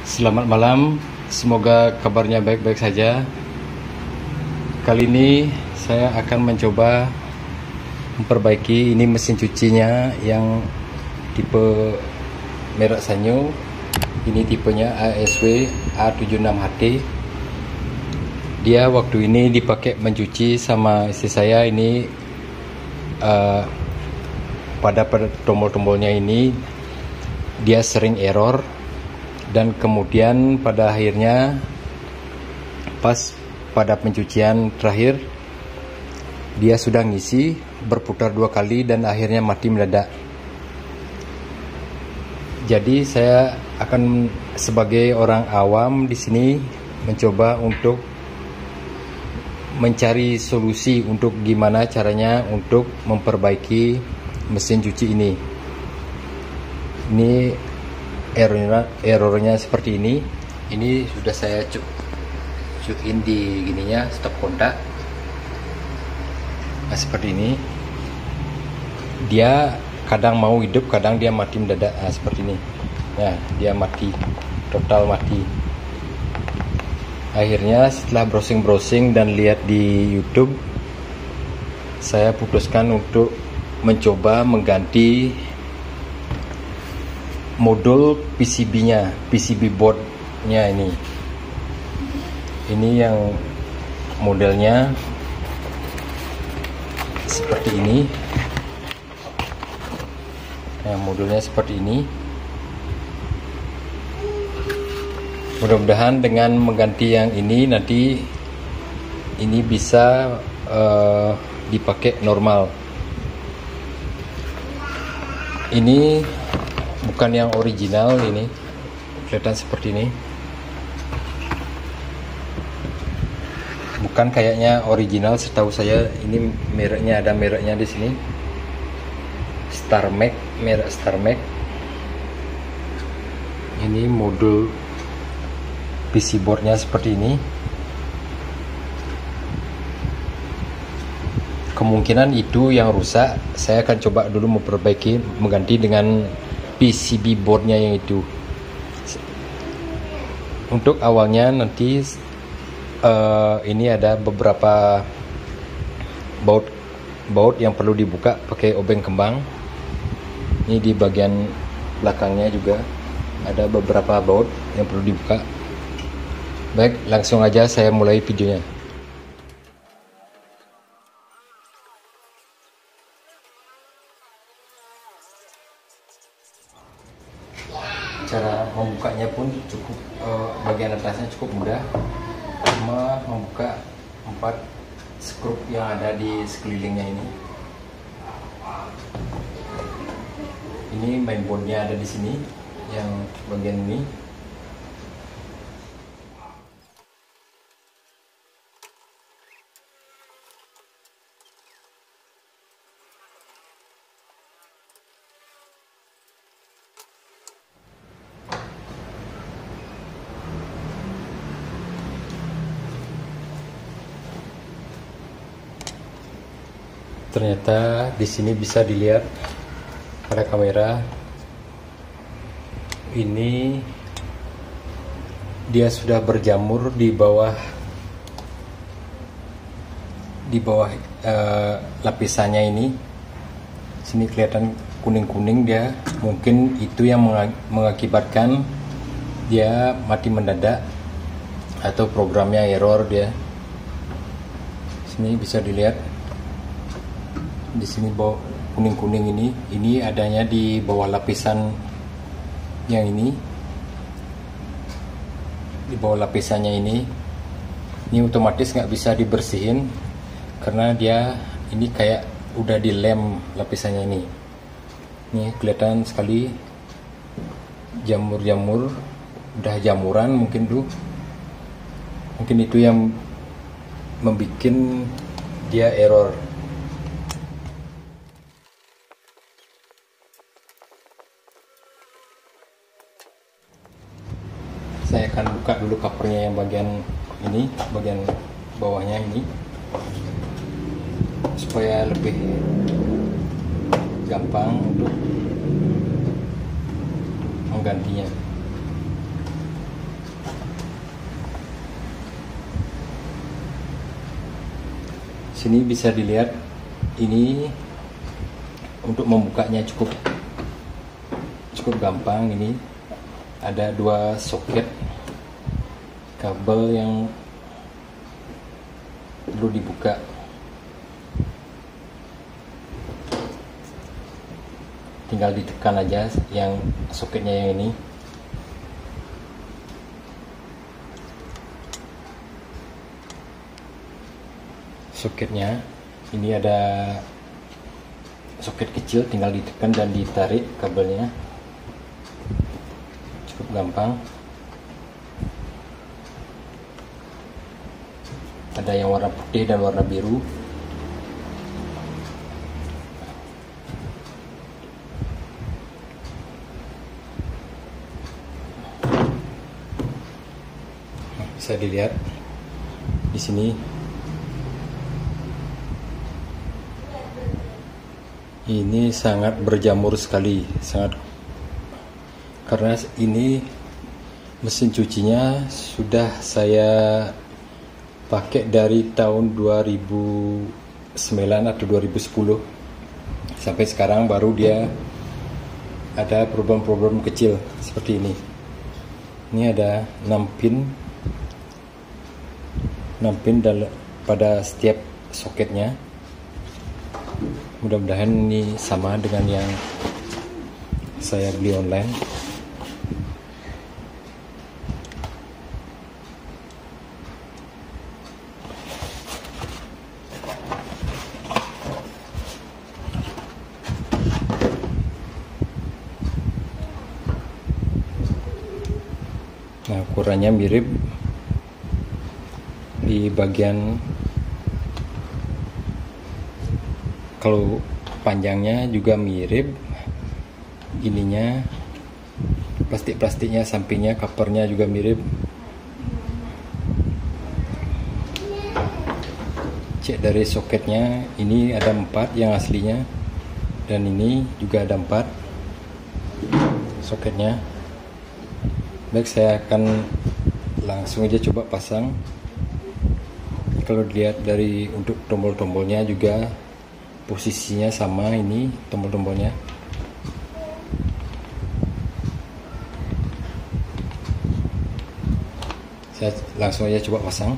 Selamat malam, semoga kabarnya baik-baik saja. Kali ini saya akan mencoba memperbaiki ini mesin cucinya yang tipe merek Sanyo. Ini tipenya ASW A76HT. Dia waktu ini dipakai mencuci sama istri saya ini pada tombol-tombolnya ini dia sering error. Dan kemudian pada akhirnya pas pada pencucian terakhir dia sudah ngisi berputar 2 kali dan akhirnya mati mendadak. Jadi saya akan sebagai orang awam di sini mencoba untuk mencari solusi untuk gimana caranya untuk memperbaiki mesin cuci ini. Ini errornya seperti ini. Ini sudah saya cuin di gininya stop kontak. Nah, seperti ini. Dia kadang mau hidup, kadang dia mati mendadak. Nah, seperti ini. Nah, dia mati, total mati. Akhirnya setelah browsing dan lihat di YouTube, saya putuskan untuk mencoba mengganti modul PCB-nya, PCB board-nya ini. Ini yang modelnya seperti ini. Nah, modulnya seperti ini. Mudah-mudahan dengan mengganti yang ini nanti ini bisa dipakai normal. Ini bukan yang original, ini kelihatan seperti ini, bukan kayaknya original. Setahu saya ini mereknya, ada mereknya di sini, Starmac, merek Starmac. Ini modul PC boardnya seperti ini. Kemungkinan itu yang rusak. Saya akan coba dulu memperbaiki, mengganti dengan PCB boardnya yang itu. Untuk awalnya nanti ini ada beberapa baut yang perlu dibuka pakai obeng kembang. Ini di bagian belakangnya juga ada beberapa baut yang perlu dibuka. Baik, langsung aja saya mulai videonya. Cara membukanya pun cukup, bagian atasnya cukup mudah, cuma membuka 4 skrup yang ada di sekelilingnya ini. Ini mainboardnya ada di sini, yang bagian ini. Ternyata di sini bisa dilihat pada kamera, ini dia sudah berjamur di bawah lapisannya ini. Sini kelihatan kuning-kuning dia. Mungkin itu yang mengakibatkan dia mati mendadak atau programnya error dia. Sini bisa dilihat. Di sini bawah kuning-kuning ini adanya di bawah lapisan yang ini, di bawah lapisannya ini otomatis nggak bisa dibersihin karena dia ini kayak udah dilem lapisannya ini. Ini kelihatan sekali jamur-jamur, udah jamuran mungkin tuh, mungkin itu yang membuat dia error. Saya akan buka dulu covernya yang bagian ini, bagian bawahnya ini, supaya lebih gampang untuk menggantinya. Sini bisa dilihat, ini untuk membukanya cukup gampang. Ini ada 2 soket kabel yang perlu dibuka. Tinggal ditekan aja yang soketnya yang ini. Soketnya ini ada soket kecil, tinggal ditekan dan ditarik kabelnya. Cukup gampang. Ada yang warna putih dan warna biru. Bisa dilihat di sini. Ini sangat berjamur sekali, karena ini mesin cucinya sudah saya pakai dari tahun 2009 atau 2010 sampai sekarang, baru dia ada problem-problem kecil seperti ini. Ini ada 6 pin pada setiap soketnya. Mudah-mudahan ini sama dengan yang saya beli online. Nah, ukurannya mirip di bagian, kalau panjangnya juga mirip, ininya plastiknya, sampingnya, covernya juga mirip. Cek dari soketnya, ini ada 4 yang aslinya, dan ini juga ada 4 soketnya. Baik, saya akan langsung aja coba pasang. Kalau dilihat dari untuk tombol-tombolnya juga posisinya sama, ini tombol-tombolnya. Saya langsung aja coba pasang.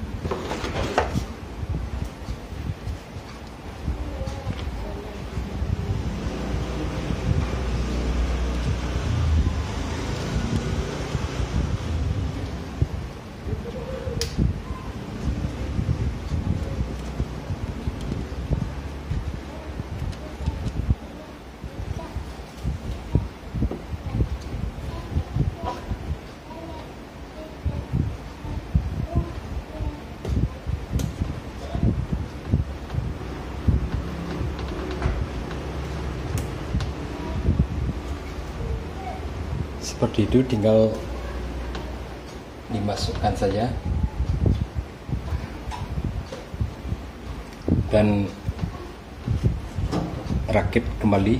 Seperti itu, tinggal dimasukkan saja dan rakit kembali.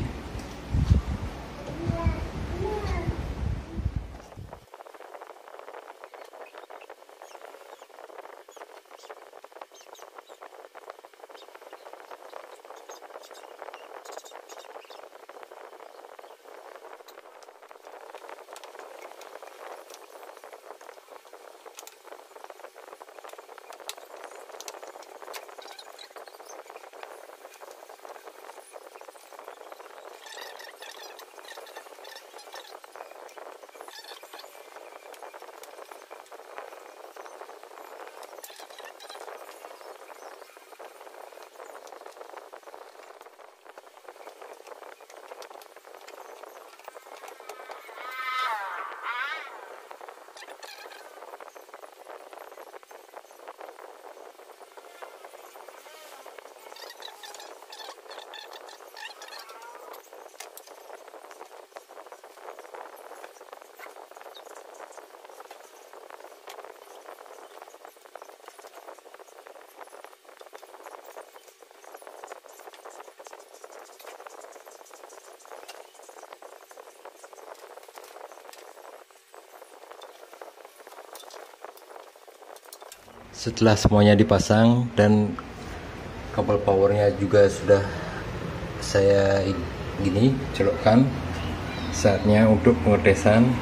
Setelah semuanya dipasang dan kabel powernya juga sudah saya gini colokkan. Saatnya untuk pengetesan.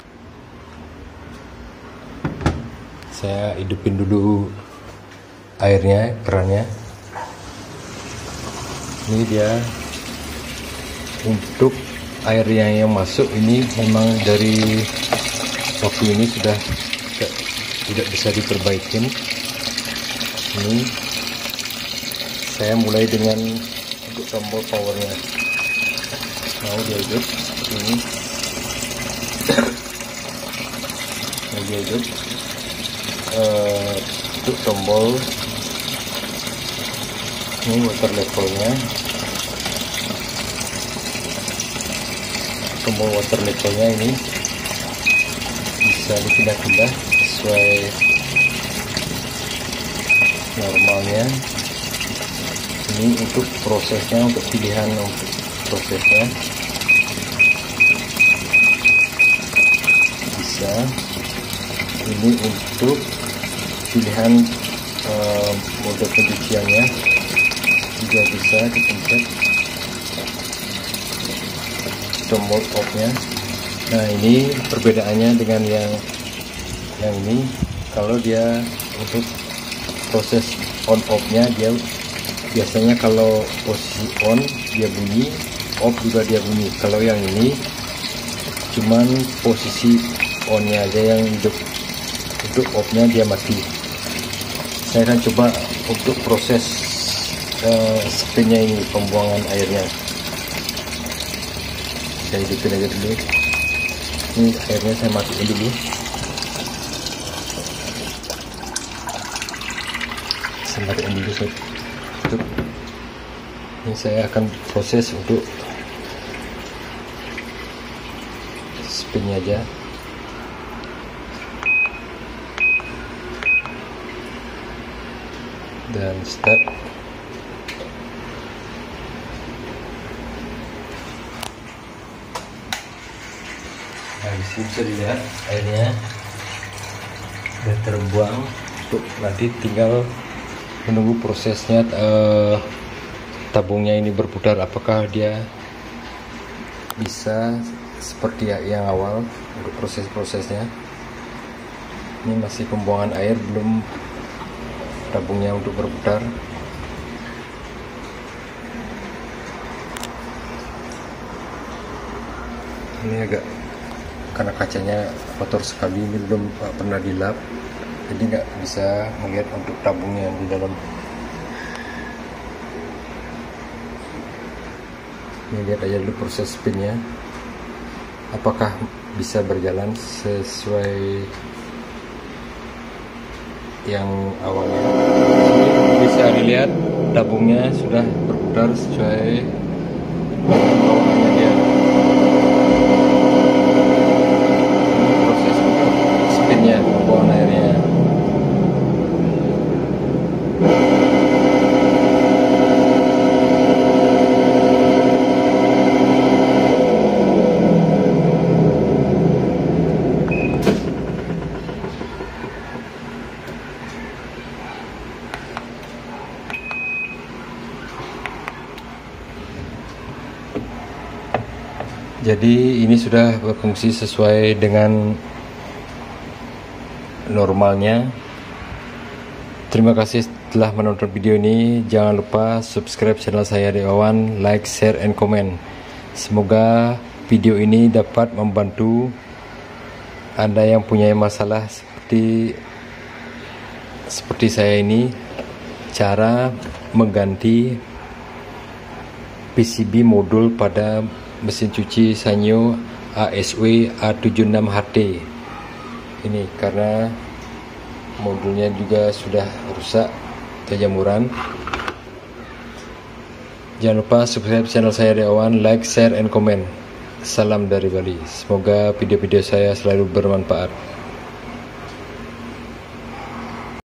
Saya hidupin dulu airnya, kerannya. Ini dia untuk air yang masuk ini memang dari waktu ini sudah tidak bisa diperbaikin. Ini saya mulai dengan untuk tombol powernya, mau dia hidup ini, mau dia hidup. Untuk tombol ini water levelnya, tombol water levelnya ini bisa dipindah-pindah sesuai normalnya. Ini untuk prosesnya, untuk pilihan untuk prosesnya bisa. Ini untuk pilihan mode pencuciannya juga bisa dipencet tombol off-nya. Nah, ini perbedaannya dengan yang ini. Kalau dia untuk proses on off-nya, dia biasanya kalau posisi on dia bunyi, off juga dia bunyi. Kalau yang ini cuman posisi on-nya aja yang hidup, untuk off-nya dia mati. Saya akan coba untuk proses spinnya ini, pembuangan airnya. Saya hidupin aja dulu. Ini airnya saya matiin dulu. Saya matiin dulu. Ini saya akan proses untuk spinnya aja. Dan start. Nah, disini bisa dilihat airnya sudah terbuang. Untuk nanti tinggal menunggu prosesnya, tabungnya ini berputar, apakah dia bisa seperti yang awal untuk proses-prosesnya. Ini masih pembuangan air, belum tabungnya untuk berputar. Ini agak, karena kacanya kotor sekali, ini belum pernah dilap, jadi nggak bisa melihat untuk tabungnya di dalam. Ini lihat aja dulu proses spinnya, apakah bisa berjalan sesuai yang awalnya. Bisa dilihat tabungnya sudah berputar sesuai awalnya dia. Proses untuk spinnya, pembuangan airnya. Jadi ini sudah berfungsi sesuai dengan normalnya. Terima kasih telah menonton video ini. Jangan lupa subscribe channel saya Dewawan, like, share, and comment. Semoga video ini dapat membantu Anda yang punya masalah seperti saya ini, cara mengganti PCB modul pada mesin cuci Sanyo ASW A76HT ini, karena modulnya juga sudah rusak atau jamuran. Jangan lupa subscribe channel saya Dewawan, like, share, and comment. Salam dari Bali. Semoga video-video saya selalu bermanfaat.